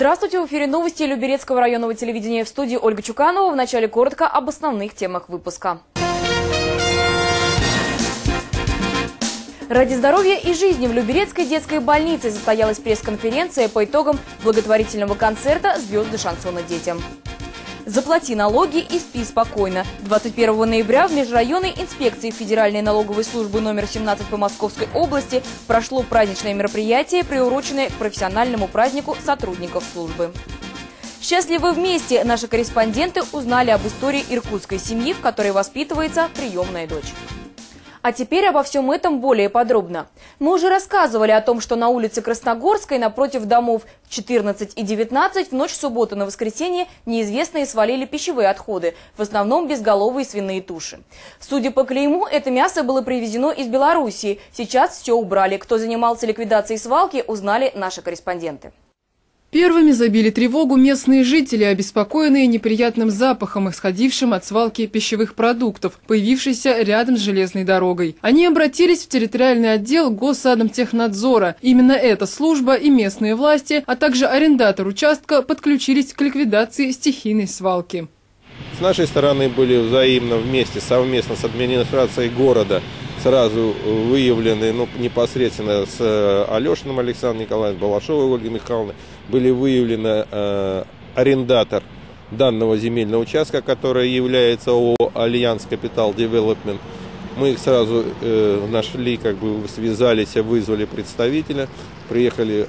Здравствуйте, в эфире новости Люберецкого районного телевидения, в студии Ольга Чуканова. Вначале коротко об основных темах выпуска. Ради здоровья и жизни в Люберецкой детской больнице состоялась пресс-конференция по итогам благотворительного концерта «Звезды шансона детям». Заплати налоги и спи спокойно. 21 ноября в межрайонной инспекции Федеральной налоговой службы номер 17 по Московской области прошло праздничное мероприятие, приуроченное к профессиональному празднику сотрудников службы. Счастливы вместе! Наши корреспонденты узнали об истории иркутской семьи, в которой воспитывается приемная дочь. А теперь обо всем этом более подробно. Мы уже рассказывали о том, что на улице Красногорской напротив домов 14 и 19 в ночь с субботы на воскресенье неизвестные свалили пищевые отходы, в основном безголовые свиные туши. Судя по клейму, это мясо было привезено из Белоруссии. Сейчас все убрали. Кто занимался ликвидацией свалки, узнали наши корреспонденты. Первыми забили тревогу местные жители, обеспокоенные неприятным запахом, исходившим от свалки пищевых продуктов, появившейся рядом с железной дорогой. Они обратились в территориальный отдел Госсанэптехнадзора. Именно эта служба и местные власти, а также арендатор участка подключились к ликвидации стихийной свалки. С нашей стороны были взаимно вместе, совместно с администрацией города сразу выявлены, непосредственно с Алешиным Александром Николаевичем, Балашовой Ольгой Михайловной, были выявлены арендатор данного земельного участка, который является ООО «Альянс Капитал Девелопмент». Мы их сразу нашли, связались, вызвали представителя, приехали,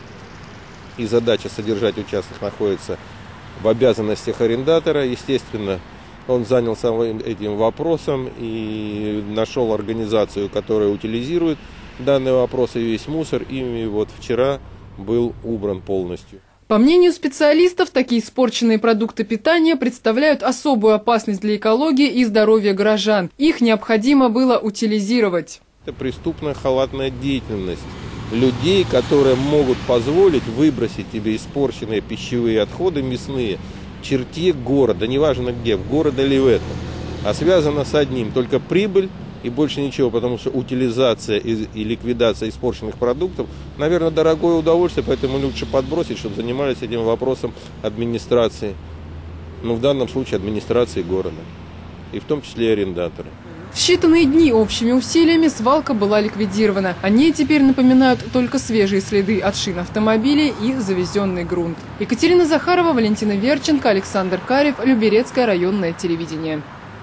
и задача содержать участок находится в обязанностях арендатора. Естественно, он занялся этим вопросом и нашел организацию, которая утилизирует данный вопрос, и весь мусор ими вчера был убран полностью. По мнению специалистов, такие испорченные продукты питания представляют особую опасность для экологии и здоровья горожан. Их необходимо было утилизировать. Это преступная халатная деятельность людей, которые могут позволить выбросить тебе испорченные пищевые отходы мясные в черте города, неважно где, в городе или в этом. А связано с одним, только прибыль и больше ничего, потому что утилизация и ликвидация испорченных продуктов, наверное, дорогое удовольствие, поэтому лучше подбросить, чтобы занимались этим вопросом администрации, в данном случае администрации города, и в том числе и арендаторы. В считанные дни общими усилиями свалка была ликвидирована. О ней теперь напоминают только свежие следы от шин автомобилей и завезенный грунт. Екатерина Захарова, Валентина Верченко, Александр Карев, Люберецкое районное телевидение.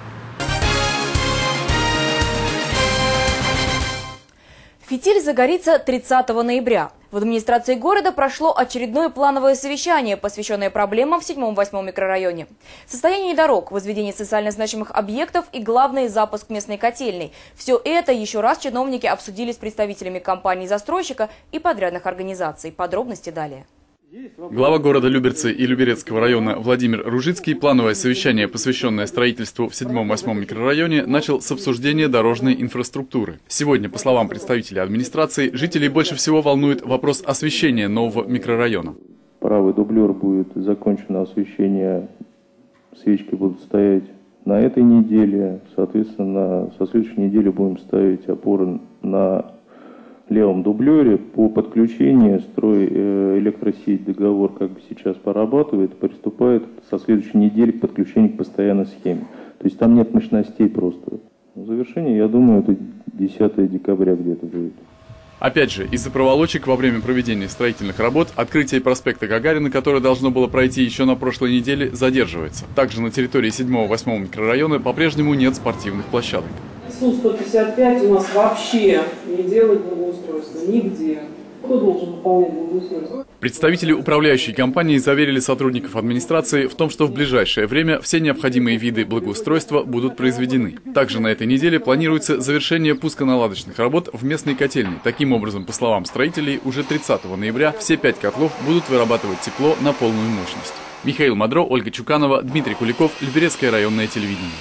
Фитиль загорится 30 ноября. В администрации города прошло очередное плановое совещание, посвященное проблемам в 7-8 микрорайоне. Состояние дорог, возведение социально значимых объектов и, главное, запуск местной котельной. Все это еще раз чиновники обсудили с представителями компаний-застройщика и подрядных организаций. Подробности далее. Глава города Люберцы и Люберецкого района Владимир Ружицкий плановое совещание, посвященное строительству в 7-8 микрорайоне, начал с обсуждения дорожной инфраструктуры. Сегодня, по словам представителей администрации, жителей больше всего волнует вопрос освещения нового микрорайона. Правый дублер будет закончено освещение, свечки будут стоять на этой неделе. Соответственно, со следующей недели будем ставить опоры на левом дублере. По подключению электросеть договор сейчас порабатывает, приступает со следующей недели к подключению к постоянной схеме. То есть там нет мощностей просто. В завершение, я думаю, это 10 декабря где-то будет. Опять же, из-за проволочек во время проведения строительных работ открытие проспекта Гагарина, которое должно было пройти еще на прошлой неделе, задерживается. Также на территории 7-8 микрорайона по-прежнему нет спортивных площадок. СУ-155 у нас вообще не делает благоустройство нигде. Кто должен выполнять благоустройство? Представители управляющей компании заверили сотрудников администрации в том, что в ближайшее время все необходимые виды благоустройства будут произведены. Также на этой неделе планируется завершение пусконаладочных работ в местной котельне. Таким образом, по словам строителей, уже 30 ноября все 5 котлов будут вырабатывать тепло на полную мощность. Михаил Мадро, Ольга Чуканова, Дмитрий Куликов, Люберецкое районное телевидение.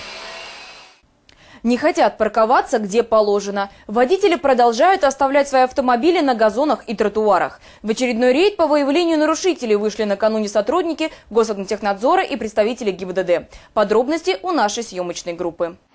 Не хотят парковаться, где положено. Водители продолжают оставлять свои автомобили на газонах и тротуарах. В очередной рейд по выявлению нарушителей вышли накануне сотрудники Госсанэптехнадзора и представители ГИБДД. Подробности у нашей съемочной группы.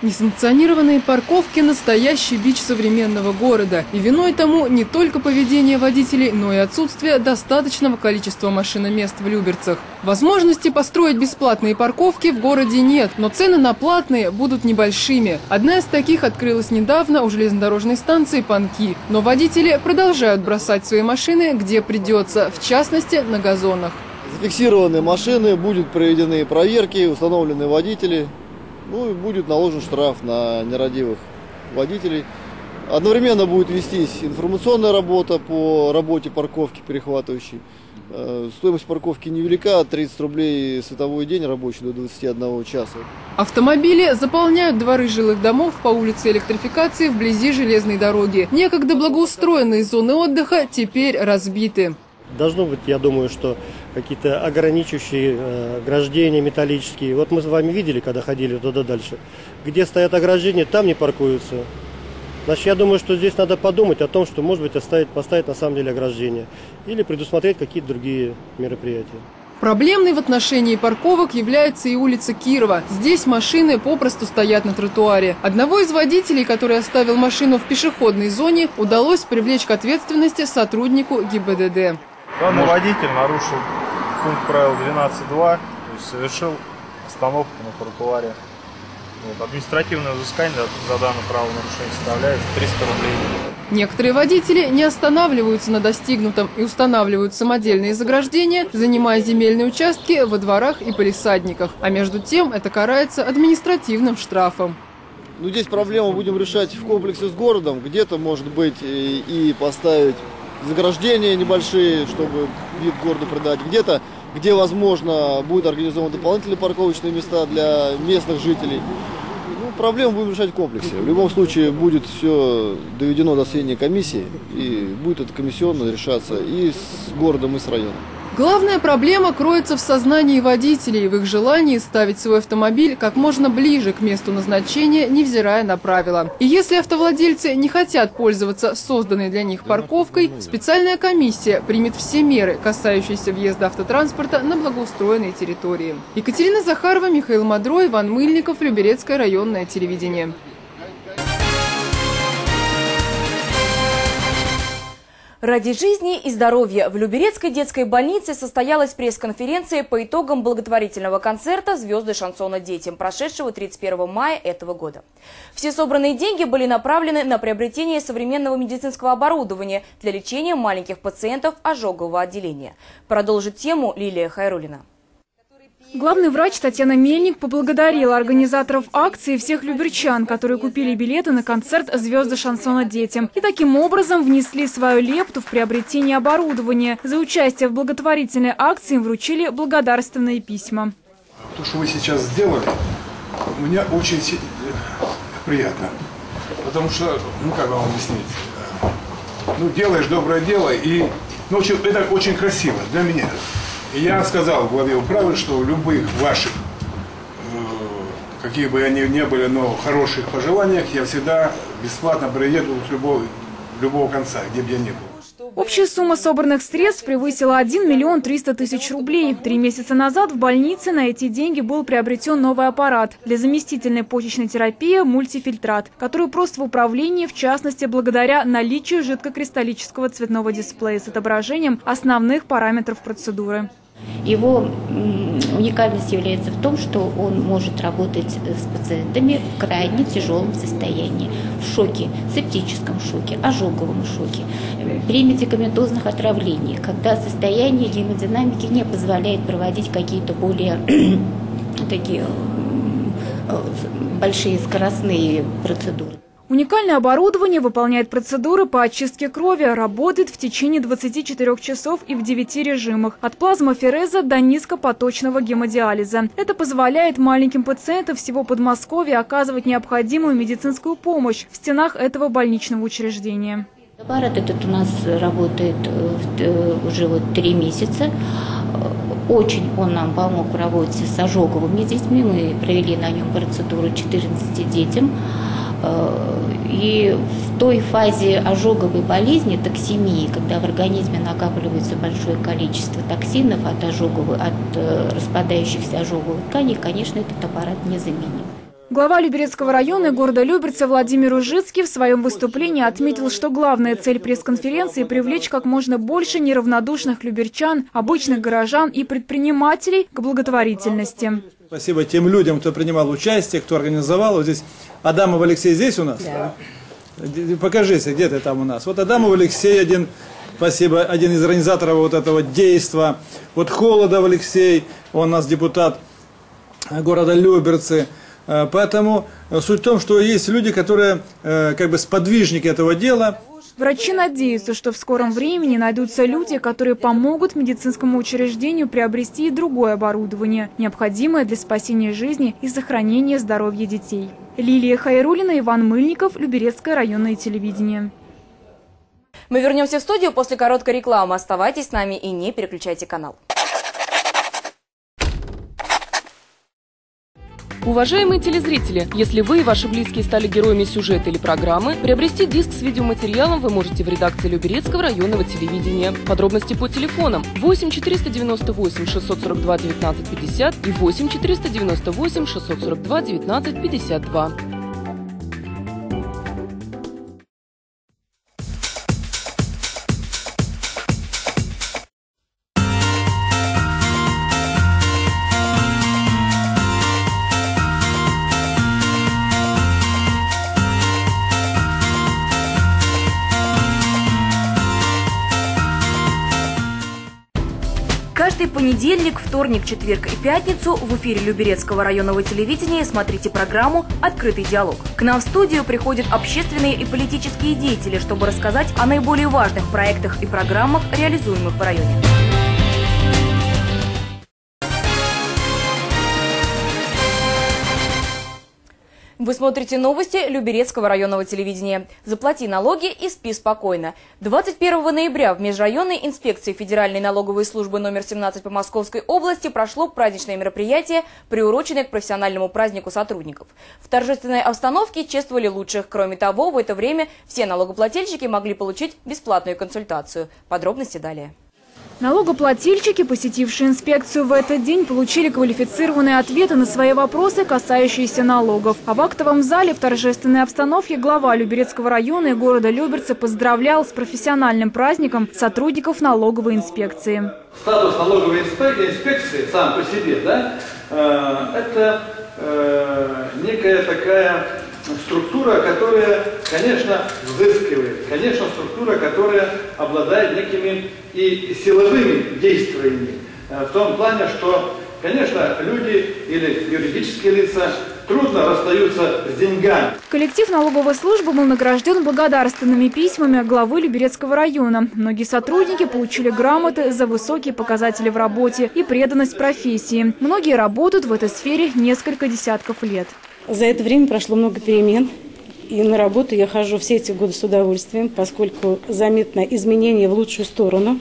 Несанкционированные парковки – настоящий бич современного города. И виной тому не только поведение водителей, но и отсутствие достаточного количества машиномест в Люберцах. Возможности построить бесплатные парковки в городе нет, но цены на платные будут небольшими. Одна из таких открылась недавно у железнодорожной станции Панки. Но водители продолжают бросать свои машины, где придется, в частности, на газонах. Зафиксированы машины, будут проведены проверки, установлены водители. Ну и будет наложен штраф на нерадивых водителей. Одновременно будет вестись информационная работа по работе парковки перехватывающей. Стоимость парковки невелика, 30 рублей световой день рабочий до 21 часа. Автомобили заполняют дворы жилых домов по улице Электрификации вблизи железной дороги. Некогда благоустроенные зоны отдыха теперь разбиты. Должно быть, я думаю, что какие-то ограничивающие ограждения металлические. Вот мы с вами видели, когда ходили туда дальше. Где стоят ограждения, там не паркуются. Значит, я думаю, что здесь надо подумать о том, что, может быть, поставить на самом деле ограждения. Или предусмотреть какие-то другие мероприятия. Проблемной в отношении парковок является и улица Кирова. Здесь машины попросту стоят на тротуаре. Одного из водителей, который оставил машину в пешеходной зоне, удалось привлечь к ответственности сотруднику ГИБДД. Данный водитель нарушил пункт правил 12.2, то есть совершил остановку на тротуаре. Административное взыскание за данное правонарушение составляет 300 рублей. Некоторые водители не останавливаются на достигнутом и устанавливают самодельные заграждения, занимая земельные участки во дворах и палисадниках. А между тем это карается административным штрафом. Ну, здесь проблему будем решать в комплексе с городом. Где-то, может быть, и поставить заграждения небольшие, чтобы вид города придать. Где-то, где возможно, будет организованы дополнительные парковочные места для местных жителей. Ну, проблему будем решать в комплексе. В любом случае будет все доведено до сведения комиссии, и будет это комиссионно решаться и с городом, и с районом. Главная проблема кроется в сознании водителей, в их желании ставить свой автомобиль как можно ближе к месту назначения, невзирая на правила. И если автовладельцы не хотят пользоваться созданной для них парковкой, специальная комиссия примет все меры, касающиеся въезда автотранспорта на благоустроенные территории. Екатерина Захарова, Михаил Мадро, Иван Мыльников, Люберецкое районное телевидение. Ради жизни и здоровья в Люберецкой детской больнице состоялась пресс-конференция по итогам благотворительного концерта «Звезды шансона детям», прошедшего 31 мая этого года. Все собранные деньги были направлены на приобретение современного медицинского оборудования для лечения маленьких пациентов ожогового отделения. Продолжит тему Лилия Хайруллина. Главный врач Татьяна Мельник поблагодарила организаторов акции и всех люберчан, которые купили билеты на концерт «Звезды шансона детям» и таким образом внесли свою лепту в приобретение оборудования. За участие в благотворительной акции им вручили благодарственные письма. То, что вы сейчас сделали, мне очень приятно. Потому что, как вам объяснить, делаешь доброе дело, и это очень красиво для меня. И я сказал главе управы, что в любых ваших, какие бы они ни были, но хороших пожеланиях, я всегда бесплатно приеду с любого конца, где бы я ни был. Общая сумма собранных средств превысила 1 миллион 300 тысяч рублей. 3 месяца назад в больнице на эти деньги был приобретен новый аппарат для заместительной почечной терапии «Мультифильтрат», который прост в управлении, в частности, благодаря наличию жидкокристаллического цветного дисплея с отображением основных параметров процедуры. Его уникальность является в том, что он может работать с пациентами в крайне тяжелом состоянии, в шоке, септическом шоке, ожоговом шоке, при медикаментозных отравлениях, когда состояние гемодинамики не позволяет проводить какие-то более такие большие скоростные процедуры. Уникальное оборудование выполняет процедуры по очистке крови, работает в течение 24 часов и в 9 режимах, от плазмофереза до низкопоточного гемодиализа. Это позволяет маленьким пациентам всего Подмосковья оказывать необходимую медицинскую помощь в стенах этого больничного учреждения. Аппарат этот у нас работает уже 3 месяца. Очень он нам помог в работе с ожоговыми детьми. Мы провели на нем процедуру 14 детям. И в той фазе ожоговой болезни, токсемии, когда в организме накапливается большое количество токсинов от распадающихся ожоговых тканей, конечно, этот аппарат незаменим. Глава Люберецкого района и города Люберцы Владимир Ужицкий в своем выступлении отметил, что главная цель пресс-конференции – привлечь как можно больше неравнодушных люберчан, обычных горожан и предпринимателей к благотворительности. Спасибо тем людям, кто принимал участие, кто организовал. Вот здесь Адамов Алексей здесь у нас? Да. Покажись, где ты там у нас. Вот Адамов Алексей один, спасибо, один из организаторов вот этого действа. Вот Холодов Алексей, он у нас депутат города Люберцы. Поэтому суть в том, что есть люди, которые как бы сподвижники этого дела. Врачи надеются, что в скором времени найдутся люди, которые помогут медицинскому учреждению приобрести и другое оборудование, необходимое для спасения жизни и сохранения здоровья детей. Лилия Хайруллина, Иван Мыльников, Люберецкое районное телевидение. Мы вернемся в студию после короткой рекламы. Оставайтесь с нами и не переключайте канал. Уважаемые телезрители, если вы и ваши близкие стали героями сюжета или программы, приобрести диск с видеоматериалом вы можете в редакции Люберецкого районного телевидения. Подробности по телефонам 8 498 642 19 50 и 8 498 642 19 52. Каждый понедельник, вторник, четверг и пятницу в эфире Люберецкого районного телевидения смотрите программу «Открытый диалог». К нам в студию приходят общественные и политические деятели, чтобы рассказать о наиболее важных проектах и программах, реализуемых в районе. Вы смотрите новости Люберецкого районного телевидения. Заплати налоги и спи спокойно. 21 ноября в межрайонной инспекции Федеральной налоговой службы номер 17 по Московской области прошло праздничное мероприятие, приуроченное к профессиональному празднику сотрудников. В торжественной обстановке чествовали лучших. Кроме того, в это время все налогоплательщики могли получить бесплатную консультацию. Подробности далее. Налогоплательщики, посетившие инспекцию в этот день, получили квалифицированные ответы на свои вопросы, касающиеся налогов. А в актовом зале в торжественной обстановке глава Люберецкого района и города Люберцы поздравлял с профессиональным праздником сотрудников налоговой инспекции. Статус налоговой инспекции сам по себе, да, это некая такая структура, которая, конечно, взыскивает, конечно, структура, которая обладает некими и силовыми действиями, в том плане, что, конечно, люди или юридические лица трудно расстаются с деньгами. Коллектив налоговой службы был награжден благодарственными письмами от главы Люберецкого района. Многие сотрудники получили грамоты за высокие показатели в работе и преданность профессии. Многие работают в этой сфере несколько десятков лет. За это время прошло много перемен, и на работу я хожу все эти годы с удовольствием, поскольку заметно изменение в лучшую сторону,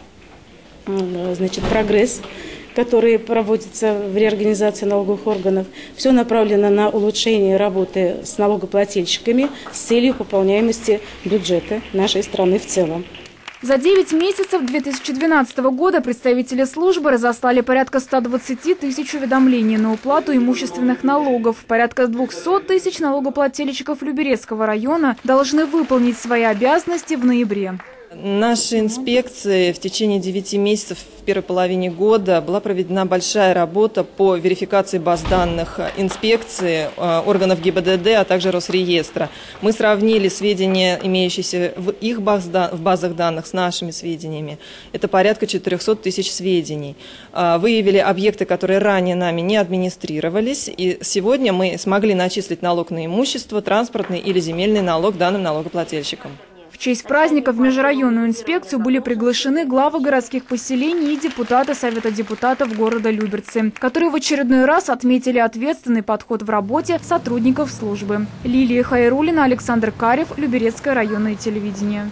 значит, прогресс, который проводится в реорганизации налоговых органов. Все направлено на улучшение работы с налогоплательщиками с целью пополняемости бюджета нашей страны в целом. За 9 месяцев 2012 года представители службы разослали порядка 120 тысяч уведомлений на уплату имущественных налогов. Порядка 200 тысяч налогоплательщиков Люберецкого района должны выполнить свои обязанности в ноябре. Нашей инспекции в течение 9 месяцев в первой половине года была проведена большая работа по верификации баз данных инспекции, органов ГИБДД, а также Росреестра. Мы сравнили сведения, имеющиеся в их базах данных, с нашими сведениями. Это порядка 400 тысяч сведений. Выявили объекты, которые ранее нами не администрировались, и сегодня мы смогли начислить налог на имущество, транспортный или земельный налог данным налогоплательщикам. В честь праздника в межрайонную инспекцию были приглашены главы городских поселений и депутаты Совета депутатов города Люберцы, которые в очередной раз отметили ответственный подход в работе сотрудников службы. Лилия Хайруллина, Александр Карев, Люберецкое районное телевидение.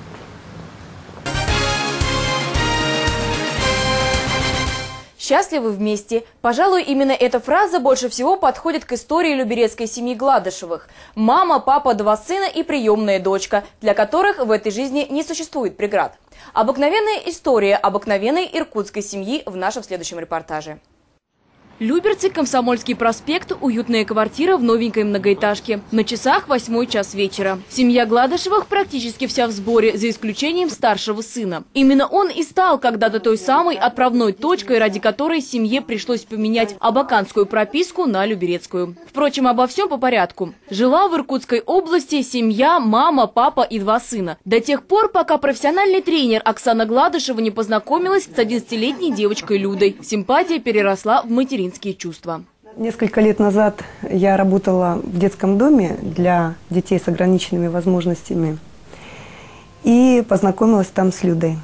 Счастливы вместе. Пожалуй, именно эта фраза больше всего подходит к истории люберецкой семьи Гладышевых. Мама, папа, 2 сына и приемная дочка, для которых в этой жизни не существует преград. Обыкновенная история обыкновенной иркутской семьи в нашем следующем репортаже. Люберцы, Комсомольский проспект, уютная квартира в новенькой многоэтажке. На часах 8 час вечера. Семья Гладышевых практически вся в сборе, за исключением старшего сына. Именно он и стал когда-то той самой отправной точкой, ради которой семье пришлось поменять абаканскую прописку на люберецкую. Впрочем, обо всем по порядку. Жила в Иркутской области семья, мама, папа и 2 сына. До тех пор, пока профессиональный тренер Оксана Гладышева не познакомилась с 11-летней девочкой Людой. Симпатия переросла в материнские чувства. Несколько лет назад я работала в детском доме для детей с ограниченными возможностями и познакомилась там с Людой.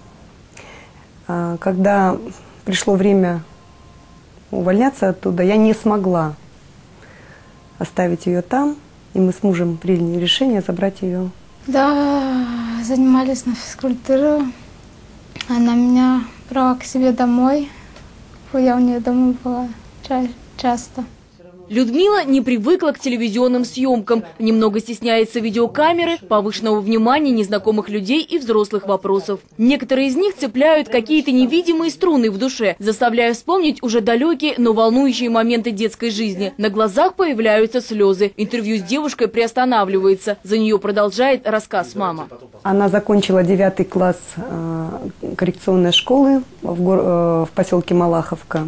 Когда пришло время увольняться оттуда, я не смогла оставить ее там, и мы с мужем приняли решение забрать ее. Да, занимались на физкультуру. Она меня брала к себе домой. Я у нее домой была часто. Людмила не привыкла к телевизионным съемкам, немного стесняется видеокамеры, повышенного внимания незнакомых людей и взрослых вопросов. Некоторые из них цепляют какие-то невидимые струны в душе, заставляя вспомнить уже далекие, но волнующие моменты детской жизни. На глазах появляются слезы. Интервью с девушкой приостанавливается. За нее продолжает рассказ мама. Она закончила 9 класс коррекционной школы в поселке Малаховка.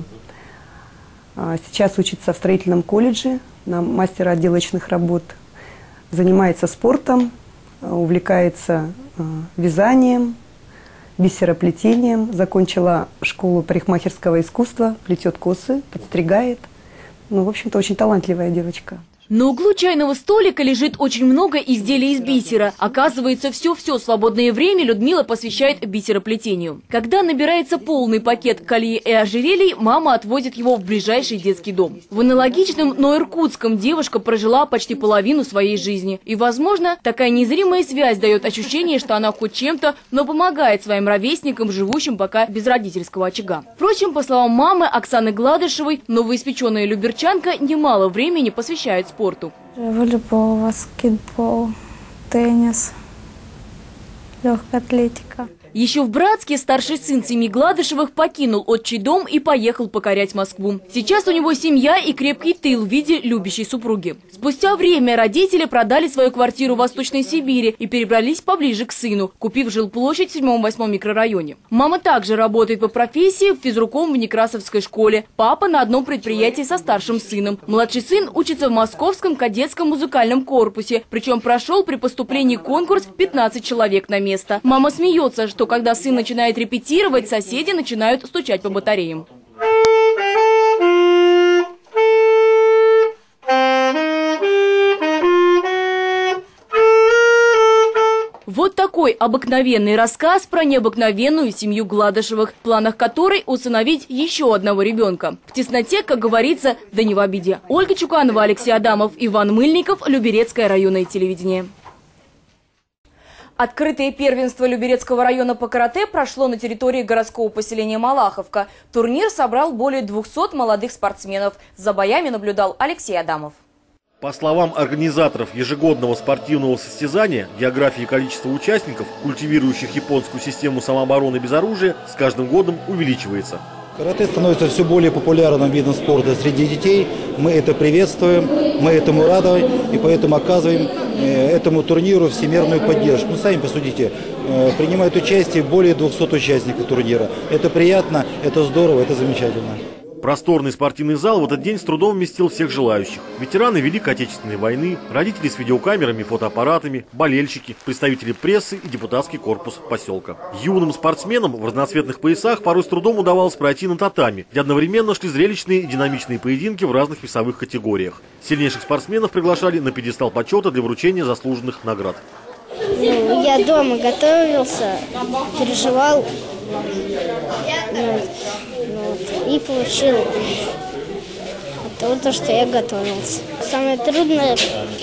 Сейчас учится в строительном колледже на мастера отделочных работ. Занимается спортом, увлекается вязанием, бисероплетением. Закончила школу парикмахерского искусства, плетет косы, подстригает. Ну, в общем-то, очень талантливая девочка. На углу чайного столика лежит очень много изделий из бисера. Оказывается, все свободное время Людмила посвящает бисероплетению. Когда набирается полный пакет колье и ожерелий, мама отвозит его в ближайший детский дом. В аналогичном, но иркутском девушка прожила почти половину своей жизни. И, возможно, такая незримая связь дает ощущение, что она хоть чем-то, но помогает своим ровесникам, живущим пока без родительского очага. Впрочем, по словам мамы Оксаны Гладышевой, новоиспеченная люберчанка немало времени посвящает спорту. Волейбол, баскетбол, теннис, легкая атлетика. Еще в Братске старший сын семьи Гладышевых покинул отчий дом и поехал покорять Москву. Сейчас у него семья и крепкий тыл в виде любящей супруги. Спустя время родители продали свою квартиру в Восточной Сибири и перебрались поближе к сыну, купив жилплощадь в 7-8 микрорайоне. Мама также работает по профессии физруком в Некрасовской школе. Папа на одном предприятии со старшим сыном. Младший сын учится в Московском кадетском музыкальном корпусе. Причем прошел при поступлении конкурс 15 человек на место. Мама смеется, что когда сын начинает репетировать, соседи начинают стучать по батареям. Вот такой обыкновенный рассказ про необыкновенную семью Гладышевых, в планах которой усыновить еще одного ребенка. В тесноте, как говорится, да не в обиде. Ольга Чуканова, Алексей Адамов, Иван Мыльников, Люберецкое районное телевидение. Открытое первенство Люберецкого района по карате прошло на территории городского поселения Малаховка. Турнир собрал более 200 молодых спортсменов. За боями наблюдал Алексей Адамов. По словам организаторов ежегодного спортивного состязания, география и количество участников, культивирующих японскую систему самообороны без оружия, с каждым годом увеличивается. Карате становится все более популярным видом спорта среди детей. Мы это приветствуем, мы этому рады и поэтому оказываем этому турниру всемирную поддержку. Ну, сами посудите, принимают участие более 200 участников турнира. Это приятно, это здорово, это замечательно. Просторный спортивный зал в этот день с трудом вместил всех желающих. Ветераны Великой Отечественной войны, родители с видеокамерами, фотоаппаратами, болельщики, представители прессы и депутатский корпус поселка. Юным спортсменам в разноцветных поясах порой с трудом удавалось пройти на татами, где одновременно шли зрелищные и динамичные поединки в разных весовых категориях. Сильнейших спортсменов приглашали на пьедестал почета для вручения заслуженных наград. Я дома готовился, переживал и получил то, что я готовился. Самое трудное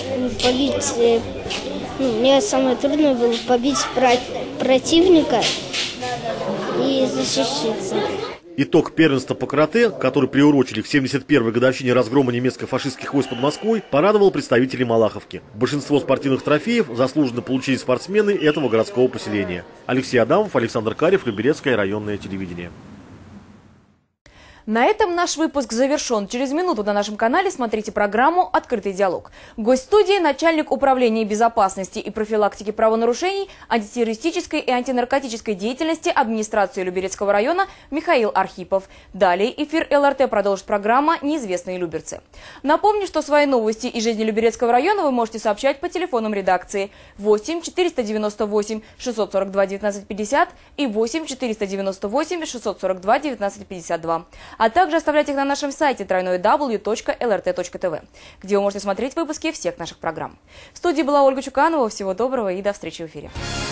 мне самое трудное было побить противника и защититься. Итог первенства по карате, который приурочили к 71-й годовщине разгрома немецко-фашистских войск под Москвой, порадовал представителей Малаховки. Большинство спортивных трофеев заслуженно получили спортсмены этого городского поселения. Алексей Адамов, Александр Карев, Люберецкое районное телевидение. На этом наш выпуск завершен. Через минуту на нашем канале смотрите программу «Открытый диалог». Гость студии – начальник управления безопасности и профилактики правонарушений, антитеррористической и антинаркотической деятельности администрации Люберецкого района Михаил Архипов. Далее эфир ЛРТ продолжит программа «Неизвестные люберцы». Напомню, что свои новости из жизни Люберецкого района вы можете сообщать по телефонам редакции 8 498 642 1950 и 8 498 642 1952. А также оставлять их на нашем сайте www.lrt.tv, где вы можете смотреть выпуски всех наших программ. В студии была Ольга Чуканова. Всего доброго и до встречи в эфире.